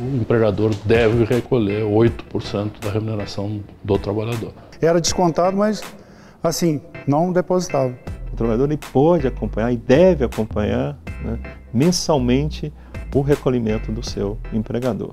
empregador deve recolher 8% da remuneração do trabalhador. Era descontado, mas assim, não depositava. O trabalhador ele pode acompanhar e deve acompanhar, né, mensalmente o recolhimento do seu empregador.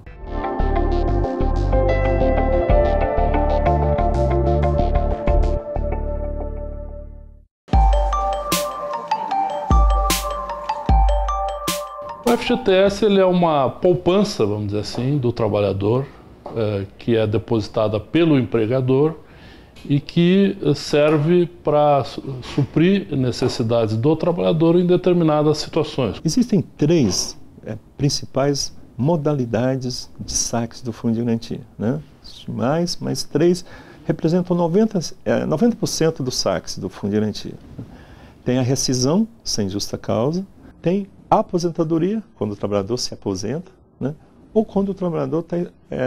O FGTS ele é uma poupança, vamos dizer assim, do trabalhador, que é depositada pelo empregador e que serve para suprir necessidades do trabalhador em determinadas situações. Existem três principais modalidades de saques do Fundo de Garantia, né? Mais três representam 90% dos saques do Fundo de Garantia. Tem a rescisão sem justa causa, tem a aposentadoria, quando o trabalhador se aposenta, né? Ou quando o trabalhador está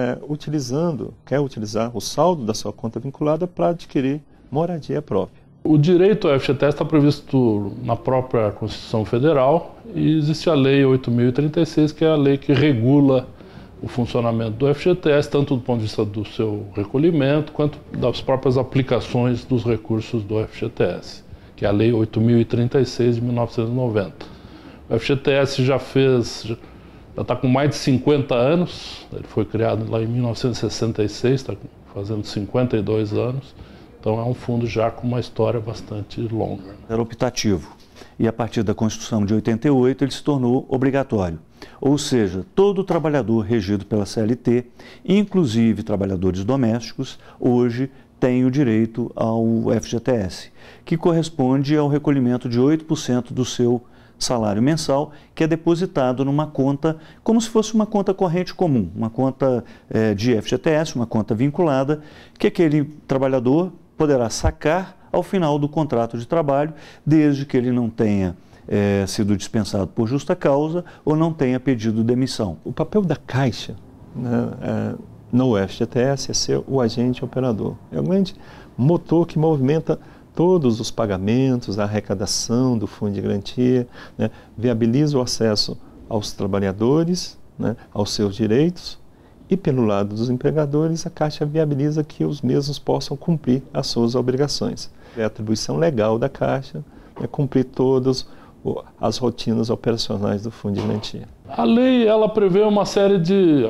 quer utilizar o saldo da sua conta vinculada para adquirir moradia própria. O direito ao FGTS está previsto na própria Constituição Federal e existe a Lei 8.036, que é a lei que regula o funcionamento do FGTS, tanto do ponto de vista do seu recolhimento, quanto das próprias aplicações dos recursos do FGTS, que é a Lei 8.036 de 1990. O FGTS já está com mais de 50 anos, ele foi criado lá em 1966, está fazendo 52 anos, então é um fundo já com uma história bastante longa. Era optativo e a partir da Constituição de 88 ele se tornou obrigatório, ou seja, todo trabalhador regido pela CLT, inclusive trabalhadores domésticos, hoje tem o direito ao FGTS, que corresponde ao recolhimento de 8% do seu salário mensal, que é depositado numa conta, como se fosse uma conta corrente comum, uma conta de FGTS, uma conta vinculada, que aquele trabalhador poderá sacar ao final do contrato de trabalho, desde que ele não tenha sido dispensado por justa causa ou não tenha pedido demissão. O papel da Caixa, né, no FGTS é ser o agente operador. É o grande motor que movimenta todos os pagamentos, a arrecadação do Fundo de Garantia, né, viabiliza o acesso aos trabalhadores, né, aos seus direitos, e pelo lado dos empregadores, a Caixa viabiliza que os mesmos possam cumprir as suas obrigações. É a atribuição legal da Caixa, é cumprir todas as rotinas operacionais do Fundo de Garantia. A lei ela prevê uma série de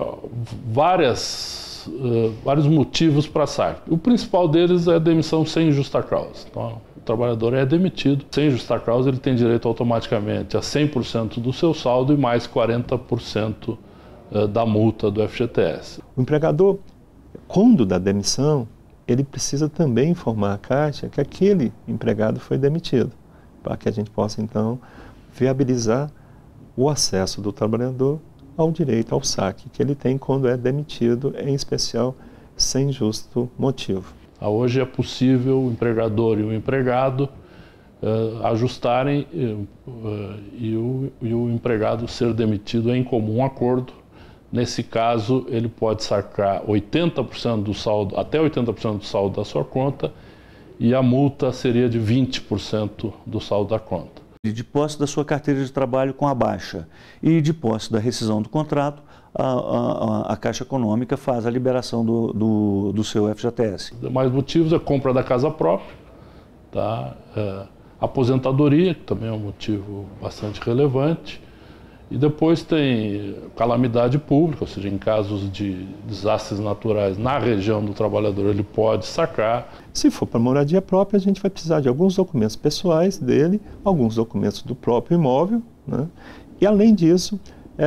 vários motivos para saque. O principal deles é a demissão sem justa causa. Então, o trabalhador é demitido sem justa causa, ele tem direito automaticamente a 100% do seu saldo e mais 40% da multa do FGTS. O empregador, quando dá demissão, ele precisa também informar a Caixa que aquele empregado foi demitido, para que a gente possa, então, viabilizar o acesso do trabalhador ao direito ao saque que ele tem quando é demitido, em especial sem justo motivo. Hoje é possível o empregador e o empregado ajustarem e o empregado ser demitido em comum acordo. Nesse caso, ele pode sacar 80% do saldo, até 80% do saldo da sua conta, e a multa seria de 20% do saldo da conta. De posse da sua carteira de trabalho com a baixa e de posse da rescisão do contrato, a Caixa Econômica faz a liberação do seu FGTS. Mais motivos é compra da casa própria, tá? Aposentadoria, que também é um motivo bastante relevante, e depois tem calamidade pública, ou seja, em casos de desastres naturais na região do trabalhador, ele pode sacar. Se for para moradia própria, a gente vai precisar de alguns documentos pessoais dele, alguns documentos do próprio imóvel, né? E além disso,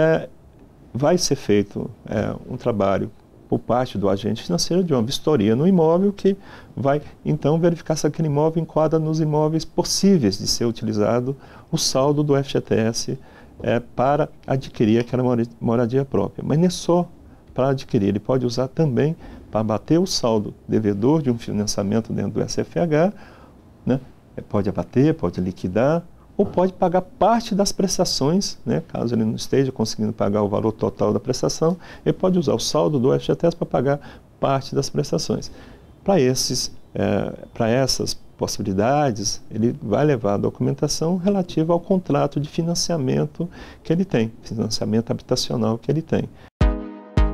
vai ser feito um trabalho por parte do agente financeiro de uma vistoria no imóvel que vai então verificar se aquele imóvel enquadra nos imóveis possíveis de ser utilizado o saldo do FGTS para adquirir aquela moradia própria. Mas não é só para adquirir, ele pode usar também para bater o saldo devedor de um financiamento dentro do SFH, né? Pode abater, pode liquidar, ou pode pagar parte das prestações, né? Caso ele não esteja conseguindo pagar o valor total da prestação, ele pode usar o saldo do FGTS para pagar parte das prestações. Para essas possibilidades, ele vai levar a documentação relativa ao contrato de financiamento que ele tem, financiamento habitacional que ele tem.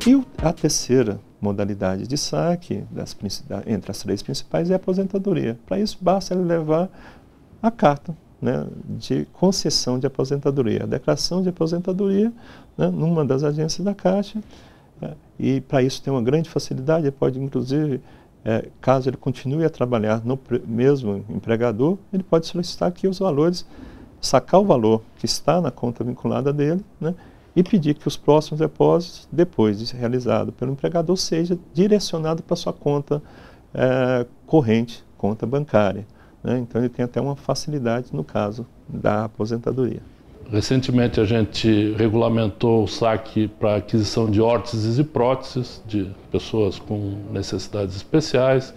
E a terceira modalidade de saque, entre as três principais, é a aposentadoria. Para isso, basta ele levar a carta, né, de concessão de aposentadoria, a declaração de aposentadoria, né, numa das agências da Caixa, e para isso tem uma grande facilidade. Ele pode, inclusive, caso ele continue a trabalhar no mesmo empregador, ele pode solicitar aqui os valores, sacar o valor que está na conta vinculada dele, né, e pedir que os próximos depósitos, depois de realizado pelo empregador, seja direcionado para sua conta corrente, conta bancária, né? Então ele tem até uma facilidade no caso da aposentadoria. Recentemente a gente regulamentou o saque para aquisição de órteses e próteses de pessoas com necessidades especiais.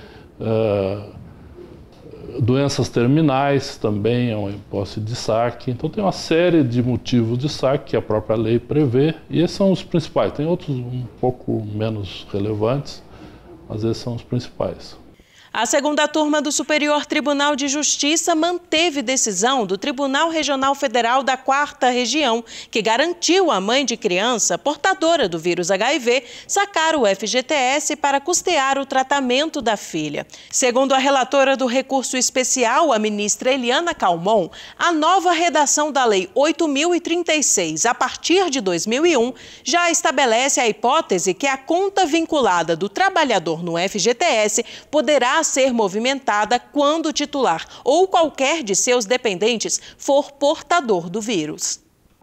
Doenças terminais também é uma hipótese de saque. Então tem uma série de motivos de saque que a própria lei prevê, e esses são os principais. Tem outros um pouco menos relevantes, mas esses são os principais. A segunda turma do Superior Tribunal de Justiça manteve decisão do Tribunal Regional Federal da 4ª Região, que garantiu à mãe de criança portadora do vírus HIV sacar o FGTS para custear o tratamento da filha. Segundo a relatora do recurso especial, a ministra Eliana Calmon, a nova redação da Lei 8.036, a partir de 2001, já estabelece a hipótese que a conta vinculada do trabalhador no FGTS poderá ser movimentada quando o titular ou qualquer de seus dependentes for portador do vírus.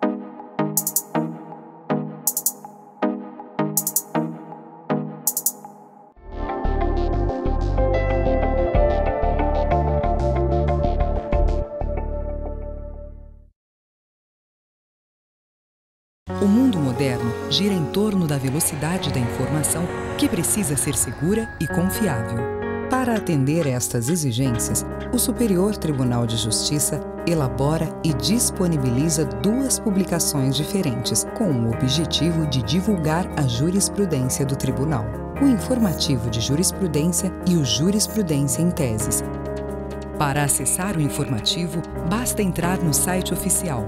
O mundo moderno gira em torno da velocidade da informação, que precisa ser segura e confiável. Para atender estas exigências, o Superior Tribunal de Justiça elabora e disponibiliza 2 publicações diferentes, com o objetivo de divulgar a jurisprudência do Tribunal: o Informativo de Jurisprudência e o Jurisprudência em Teses. Para acessar o informativo, basta entrar no site oficial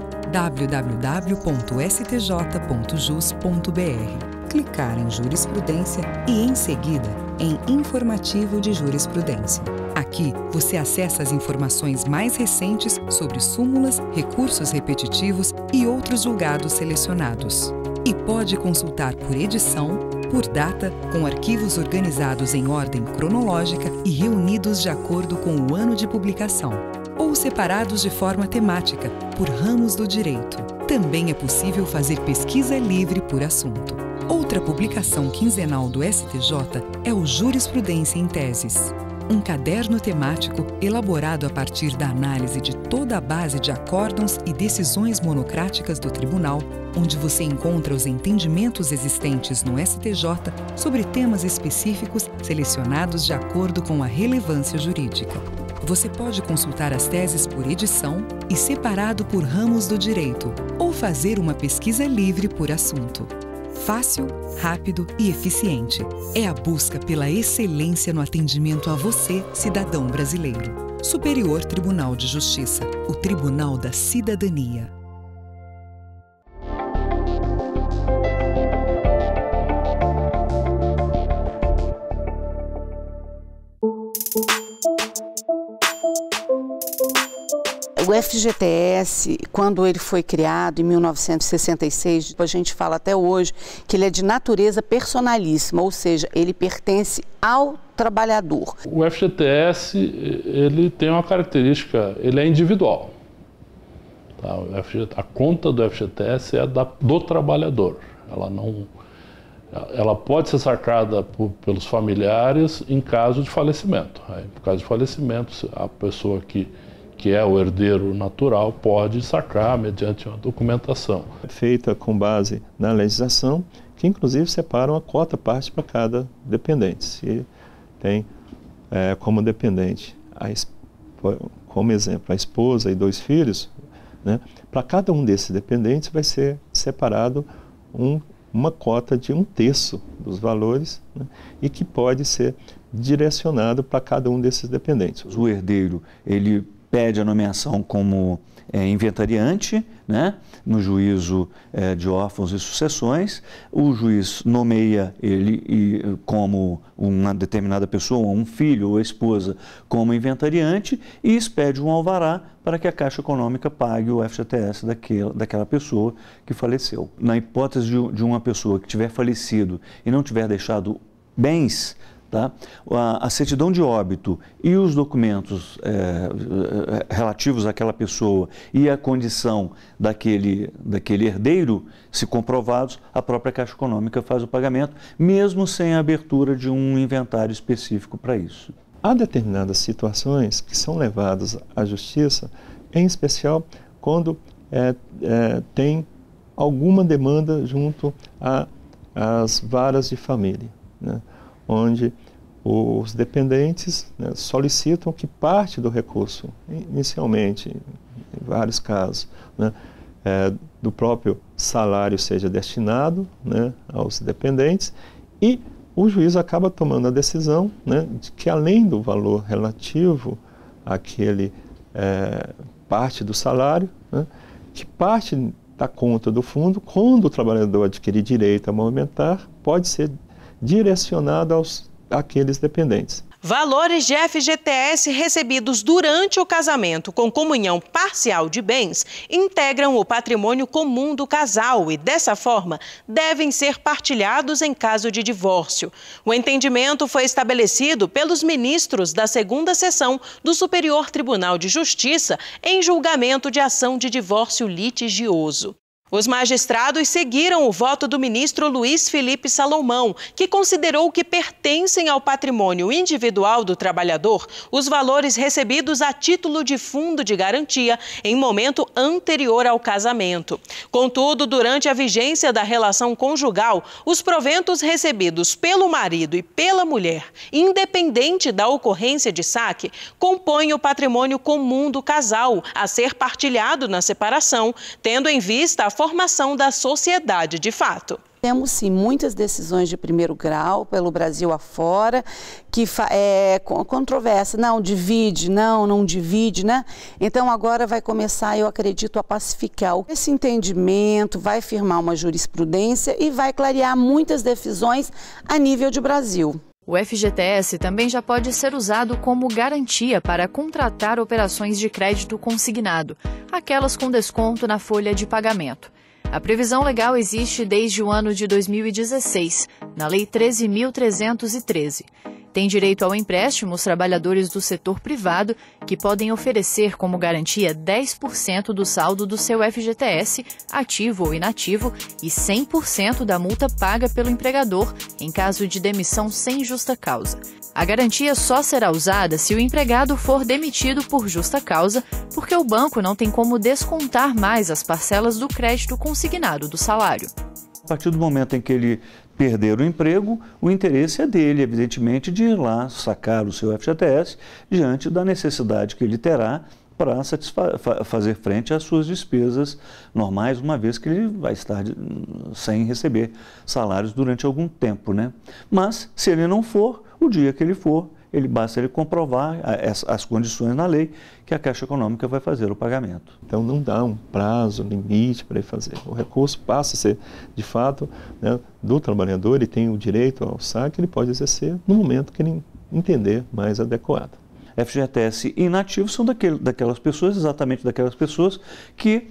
www.stj.jus.br, clicar em Jurisprudência e, em seguida, em Informativo de Jurisprudência. Aqui, você acessa as informações mais recentes sobre súmulas, recursos repetitivos e outros julgados selecionados. E pode consultar por edição, por data, com arquivos organizados em ordem cronológica e reunidos de acordo com o ano de publicação, ou separados de forma temática, por ramos do direito. Também é possível fazer pesquisa livre por assunto. Outra publicação quinzenal do STJ é o Jurisprudência em Teses, um caderno temático elaborado a partir da análise de toda a base de acórdãos e decisões monocráticas do Tribunal, onde você encontra os entendimentos existentes no STJ sobre temas específicos selecionados de acordo com a relevância jurídica. Você pode consultar as teses por edição e separado por ramos do direito, ou fazer uma pesquisa livre por assunto. Fácil, rápido e eficiente. É a busca pela excelência no atendimento a você, cidadão brasileiro. Superior Tribunal de Justiça, o Tribunal da Cidadania. O FGTS, quando ele foi criado em 1966, a gente fala até hoje que ele é de natureza personalíssima, ou seja, ele pertence ao trabalhador. O FGTS, ele tem uma característica, ele é individual. Tá? A conta do FGTS é do trabalhador. Ela pode ser sacada pelos familiares em caso de falecimento. Aí, por caso de falecimento, a pessoa que é o herdeiro natural, pode sacar mediante uma documentação. É feita com base na legislação, que inclusive separa uma cota parte para cada dependente. Se tem como dependente, como exemplo, a esposa e 2 filhos, né, para cada um desses dependentes vai ser separado uma cota de 1/3 dos valores, né, e que pode ser direcionado para cada um desses dependentes. O herdeiro, ele pede a nomeação como inventariante, né, no juízo de órfãos e sucessões. O juiz nomeia ele como uma determinada pessoa, um filho ou esposa, como inventariante e expede um alvará para que a Caixa Econômica pague o FGTS daquela pessoa que faleceu. Na hipótese de uma pessoa que tiver falecido e não tiver deixado bens, tá? A certidão de óbito e os documentos relativos àquela pessoa e a condição daquele herdeiro, se comprovados, a própria Caixa Econômica faz o pagamento, mesmo sem a abertura de um inventário específico para isso. Há determinadas situações que são levadas à justiça, em especial quando tem alguma demanda junto às varas de família, né? Onde os dependentes, né, solicitam que parte do recurso, inicialmente, em vários casos, né, do próprio salário seja destinado, né, aos dependentes, e o juiz acaba tomando a decisão, né, de que além do valor relativo àquele parte do salário, né, que parte da conta do fundo, quando o trabalhador adquirir direito a movimentar, pode ser direcionado àqueles dependentes. Valores de FGTS recebidos durante o casamento com comunhão parcial de bens integram o patrimônio comum do casal e, dessa forma, devem ser partilhados em caso de divórcio. O entendimento foi estabelecido pelos ministros da 2ª Seção do Superior Tribunal de Justiça em julgamento de ação de divórcio litigioso. Os magistrados seguiram o voto do ministro Luiz Felipe Salomão, que considerou que pertencem ao patrimônio individual do trabalhador os valores recebidos a título de fundo de garantia em momento anterior ao casamento. Contudo, durante a vigência da relação conjugal, os proventos recebidos pelo marido e pela mulher, independente da ocorrência de saque, compõem o patrimônio comum do casal, a ser partilhado na separação, tendo em vista a formação da sociedade de fato. Temos, sim, muitas decisões de primeiro grau pelo Brasil afora, que controvérsia, não divide, não divide, né? Então agora vai começar, eu acredito, a pacificar esse entendimento, vai firmar uma jurisprudência e vai clarear muitas decisões a nível de Brasil. O FGTS também já pode ser usado como garantia para contratar operações de crédito consignado, aquelas com desconto na folha de pagamento. A previsão legal existe desde o ano de 2016, na Lei 13.313. Tem direito ao empréstimo os trabalhadores do setor privado, que podem oferecer como garantia 10% do saldo do seu FGTS, ativo ou inativo, e 100% da multa paga pelo empregador em caso de demissão sem justa causa. A garantia só será usada se o empregado for demitido por justa causa, porque o banco não tem como descontar mais as parcelas do crédito consignado do salário. A partir do momento em que ele perder o emprego, o interesse é dele, evidentemente, de ir lá sacar o seu FGTS diante da necessidade que ele terá para fazer frente às suas despesas normais, uma vez que ele vai estar sem receber salários durante algum tempo, né? Mas, se ele não for, o dia que ele for, basta ele comprovar as condições na lei que a Caixa Econômica vai fazer o pagamento. Então não dá um prazo, limite para ele fazer. O recurso passa a ser, de fato, né, do trabalhador, ele tem o direito ao saque, ele pode exercer no momento que ele entender mais adequado. FGTS inativos são daquelas pessoas, exatamente daquelas pessoas que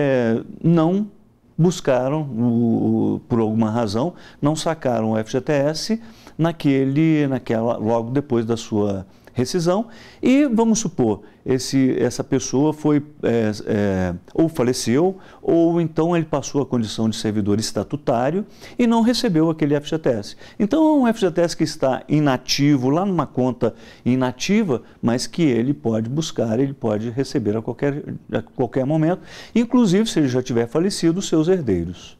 não buscaram, por alguma razão, não sacaram o FGTS logo depois da sua rescisão e, vamos supor, essa pessoa foi ou faleceu ou então ele passou a condição de servidor estatutário e não recebeu aquele FGTS. Então é um FGTS que está inativo, lá numa conta inativa, mas que ele pode buscar, ele pode receber a qualquer momento, inclusive se ele já tiver falecido, os seus herdeiros.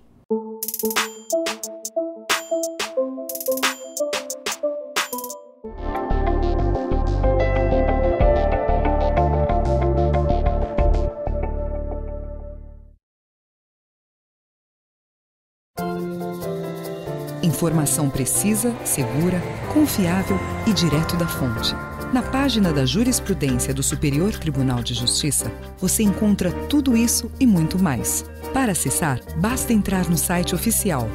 Informação precisa, segura, confiável e direto da fonte. Na página da jurisprudência do Superior Tribunal de Justiça, você encontra tudo isso e muito mais. Para acessar, basta entrar no site oficial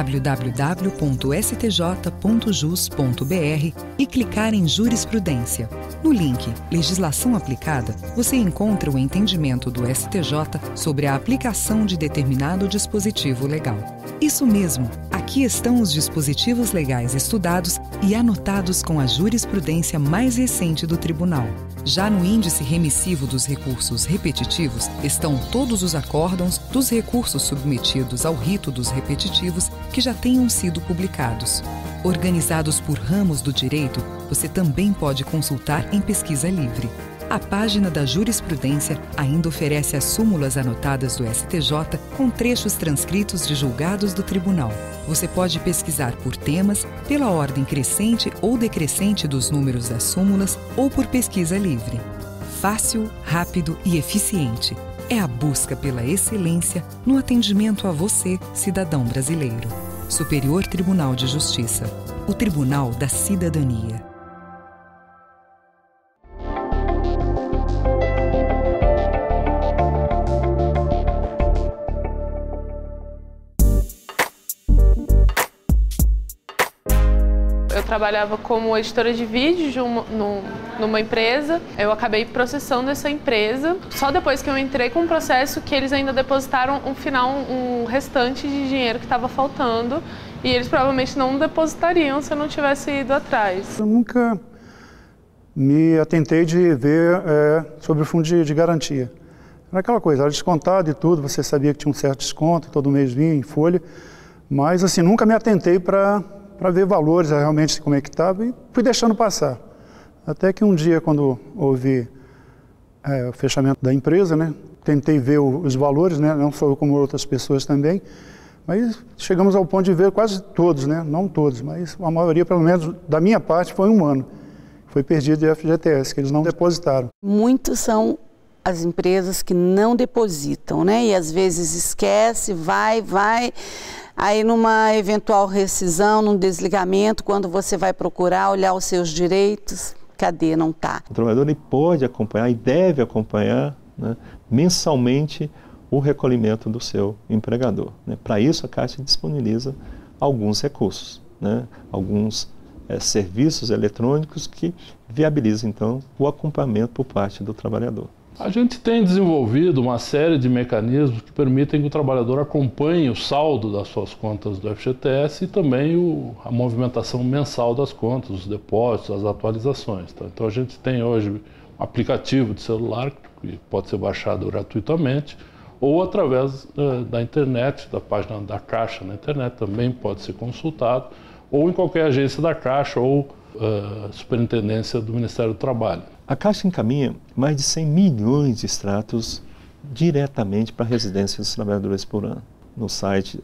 www.stj.jus.br e clicar em Jurisprudência. No link Legislação Aplicada, você encontra o entendimento do STJ sobre a aplicação de determinado dispositivo legal. Isso mesmo, aqui estão os dispositivos legais estudados e anotados com a jurisprudência mais recente do Tribunal. Já no índice remissivo dos recursos repetitivos estão todos os acórdãos dos recursos submetidos ao rito dos repetitivos que já tenham sido publicados. Organizados por ramos do direito, você também pode consultar em pesquisa livre. A página da jurisprudência ainda oferece as súmulas anotadas do STJ com trechos transcritos de julgados do tribunal. Você pode pesquisar por temas, pela ordem crescente ou decrescente dos números das súmulas ou por pesquisa livre. Fácil, rápido e eficiente. É a busca pela excelência no atendimento a você, cidadão brasileiro. Superior Tribunal de Justiça. O Tribunal da Cidadania. Eu trabalhava como editora de vídeo numa empresa. Eu acabei processando essa empresa. Só depois que eu entrei com o processo que eles ainda depositaram um restante de dinheiro que estava faltando. E eles provavelmente não depositariam se eu não tivesse ido atrás. Eu nunca me atentei de ver sobre o fundo de garantia. Era aquela coisa, era descontado e tudo, você sabia que tinha um certo desconto, todo mês vinha em folha. Mas assim, nunca me atentei para ver valores, realmente como é que estava, e fui deixando passar. Até que um dia, quando houve o fechamento da empresa, né, tentei ver os valores, né, não só eu como outras pessoas também, mas chegamos ao ponto de ver quase todos, né, não todos, mas a maioria, pelo menos da minha parte, foi um ano. Foi perdido de FGTS, que eles não depositaram. Muitos são as empresas que não depositam, né, e às vezes esquece, vai... Aí, numa eventual rescisão, num desligamento, quando você vai procurar olhar os seus direitos, cadê? Não está. O trabalhador ele pode acompanhar e deve acompanhar, né, mensalmente o recolhimento do seu empregador. Né? Para isso, a Caixa disponibiliza alguns recursos, né, alguns serviços eletrônicos que viabilizam, então, o acompanhamento por parte do trabalhador. A gente tem desenvolvido uma série de mecanismos que permitem que o trabalhador acompanhe o saldo das suas contas do FGTS e também a movimentação mensal das contas, os depósitos, as atualizações. Tá? Então a gente tem hoje um aplicativo de celular que pode ser baixado gratuitamente ou através da internet, da página da Caixa na internet também pode ser consultado, ou em qualquer agência da Caixa ou Superintendência do Ministério do Trabalho. A Caixa encaminha mais de 100 milhões de extratos diretamente para a residência dos trabalhadores por ano. No site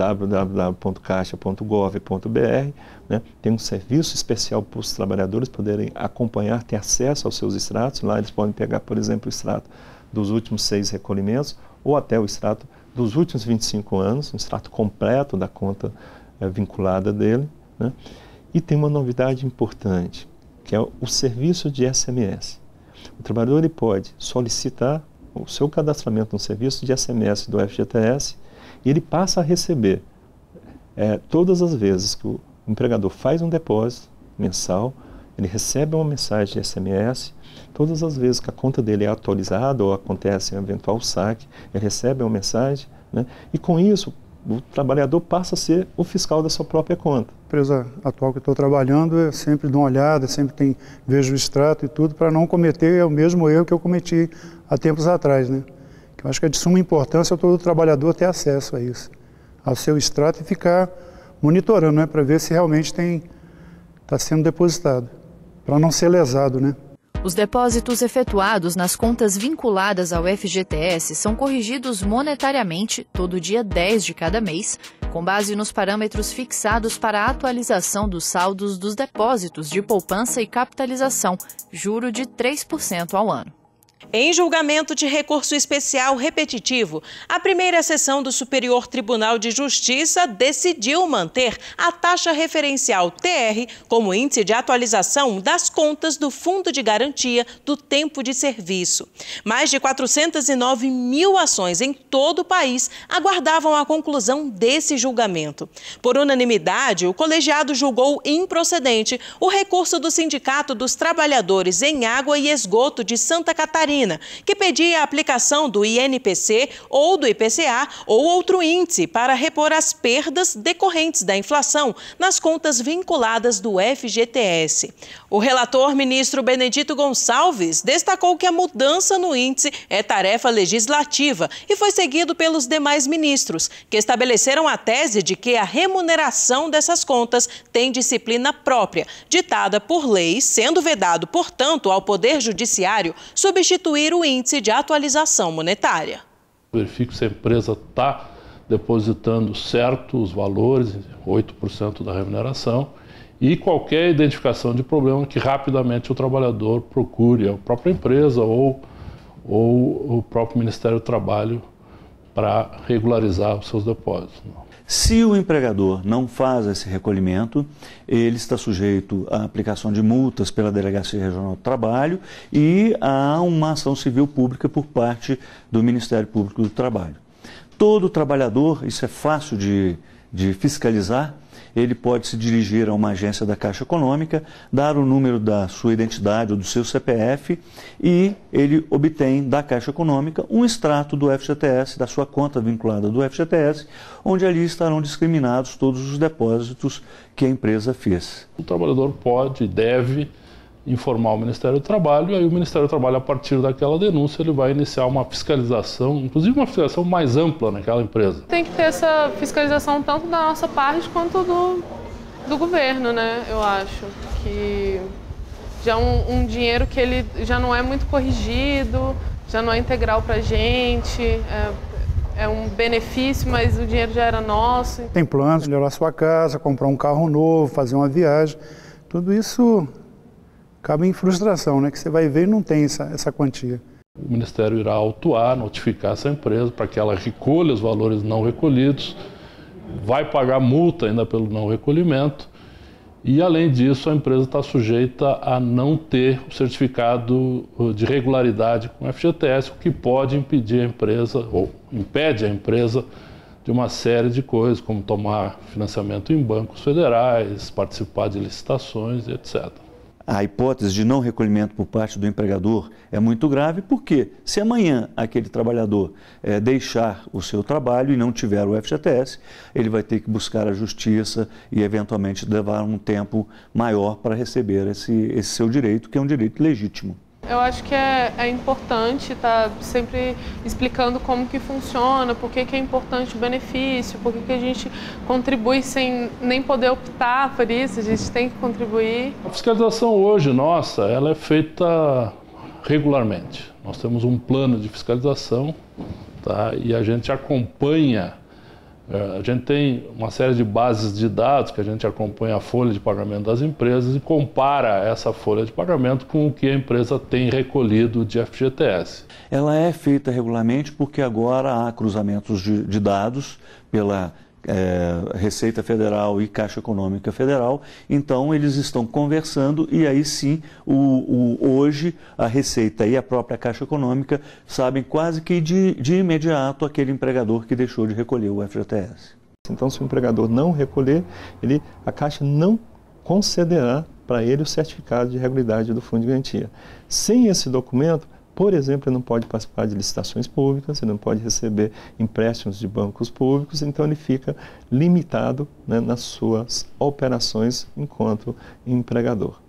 www.caixa.gov.br, né, tem um serviço especial para os trabalhadores poderem acompanhar, ter acesso aos seus extratos. Lá eles podem pegar, por exemplo, o extrato dos últimos 6 recolhimentos ou até o extrato dos últimos 25 anos, um extrato completo da conta vinculada dele. Né? E tem uma novidade importante, que é o serviço de SMS. O trabalhador ele pode solicitar o seu cadastramento no serviço de SMS do FGTS e ele passa a receber todas as vezes que o empregador faz um depósito mensal, ele recebe uma mensagem de SMS, todas as vezes que a conta dele é atualizada ou acontece um eventual saque, ele recebe uma mensagem, né? E com isso o trabalhador passa a ser o fiscal da sua própria conta. A empresa atual que eu estou trabalhando, eu sempre dou uma olhada, sempre vejo o extrato e tudo, para não cometer o mesmo erro que eu cometi há tempos atrás, né? Que eu acho que é de suma importância todo trabalhador ter acesso a isso, ao seu extrato e ficar monitorando, né? Para ver se realmente está sendo depositado, para não ser lesado, né? Os depósitos efetuados nas contas vinculadas ao FGTS são corrigidos monetariamente todo dia 10 de cada mês, com base nos parâmetros fixados para a atualização dos saldos dos depósitos de poupança e capitalização, juro de 3% ao ano. Em julgamento de recurso especial repetitivo, a primeira sessão do Superior Tribunal de Justiça decidiu manter a taxa referencial TR como índice de atualização das contas do Fundo de Garantia do Tempo de Serviço. Mais de 409 mil ações em todo o país aguardavam a conclusão desse julgamento. Por unanimidade, o colegiado julgou improcedente o recurso do Sindicato dos Trabalhadores em Água e Esgoto de Santa Catarina, que pedia a aplicação do INPC ou do IPCA ou outro índice para repor as perdas decorrentes da inflação nas contas vinculadas do FGTS. O relator, ministro Benedito Gonçalves, destacou que a mudança no índice é tarefa legislativa e foi seguido pelos demais ministros, que estabeleceram a tese de que a remuneração dessas contas tem disciplina própria, ditada por lei, sendo vedado, portanto, ao Poder Judiciário substituir o índice de atualização monetária. Verifico se a empresa está depositando certo os valores, 8% da remuneração, e qualquer identificação de problema que rapidamente o trabalhador procure a própria empresa ou o próprio Ministério do Trabalho para regularizar os seus depósitos. Se o empregador não faz esse recolhimento, ele está sujeito à aplicação de multas pela Delegacia Regional do Trabalho e a uma ação civil pública por parte do Ministério Público do Trabalho. Todo trabalhador, isso é fácil de fiscalizar, ele pode se dirigir a uma agência da Caixa Econômica, dar o número da sua identidade ou do seu CPF e ele obtém da Caixa Econômica um extrato do FGTS, da sua conta vinculada do FGTS, onde ali estarão discriminados todos os depósitos que a empresa fez. O trabalhador pode e deve informar o Ministério do Trabalho, e aí o Ministério do Trabalho, a partir daquela denúncia, ele vai iniciar uma fiscalização, inclusive uma fiscalização mais ampla naquela empresa. Tem que ter essa fiscalização tanto da nossa parte quanto do governo, né? Eu acho que já é um dinheiro que ele já não é muito corrigido, já não é integral para a gente, é um benefício, mas o dinheiro já era nosso. Tem planos de melhorar sua casa, comprar um carro novo, fazer uma viagem, tudo isso acaba em frustração, né? Que você vai ver e não tem essa quantia. O Ministério irá autuar, notificar essa empresa para que ela recolha os valores não recolhidos, vai pagar multa ainda pelo não recolhimento e, além disso, a empresa está sujeita a não ter o certificado de regularidade com o FGTS, o que pode impedir a empresa, ou impede a empresa, de uma série de coisas, como tomar financiamento em bancos federais, participar de licitações, etc. A hipótese de não recolhimento por parte do empregador é muito grave, porque se amanhã aquele trabalhador deixar o seu trabalho e não tiver o FGTS, ele vai ter que buscar a justiça e eventualmente levar um tempo maior para receber esse seu direito, que é um direito legítimo. Eu acho que é importante estar sempre explicando como que funciona, por que é importante o benefício, por que a gente contribui sem nem poder optar por isso, a gente tem que contribuir. A fiscalização hoje, nossa, ela é feita regularmente. Nós temos um plano de fiscalização, tá? E a gente acompanha, a gente tem uma série de bases de dados que a gente acompanha a folha de pagamento das empresas e compara essa folha de pagamento com o que a empresa tem recolhido de FGTS. Ela é feita regularmente porque agora há cruzamentos de dados pela Receita Federal e Caixa Econômica Federal, então eles estão conversando e aí sim, hoje a Receita e a própria Caixa Econômica sabem quase que de imediato aquele empregador que deixou de recolher o FGTS. Então, se o empregador não recolher, a Caixa não concederá para ele o certificado de regularidade do Fundo de Garantia. Sem esse documento, por exemplo, ele não pode participar de licitações públicas, ele não pode receber empréstimos de bancos públicos, então ele fica limitado, né, nas suas operações enquanto empregador.